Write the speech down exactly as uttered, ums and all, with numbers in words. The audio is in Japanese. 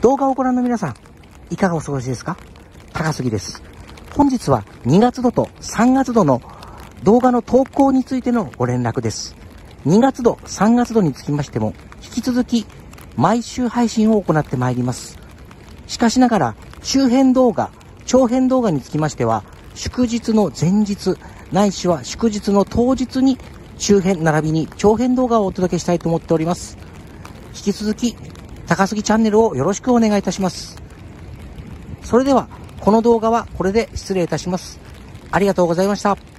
動画をご覧の皆さん、いかがお過ごしですか？高杉です。本日はにがつどとさんがつどの動画の投稿についてのご連絡です。にがつど、さんがつどにつきましても、引き続き毎週配信を行ってまいります。しかしながら、中編動画、長編動画につきましては、祝日の前日、ないしは祝日の当日に中編並びに長編動画をお届けしたいと思っております。引き続き、高杉チャンネルをよろしくお願いいたします。それでは、この動画はこれで失礼いたします。ありがとうございました。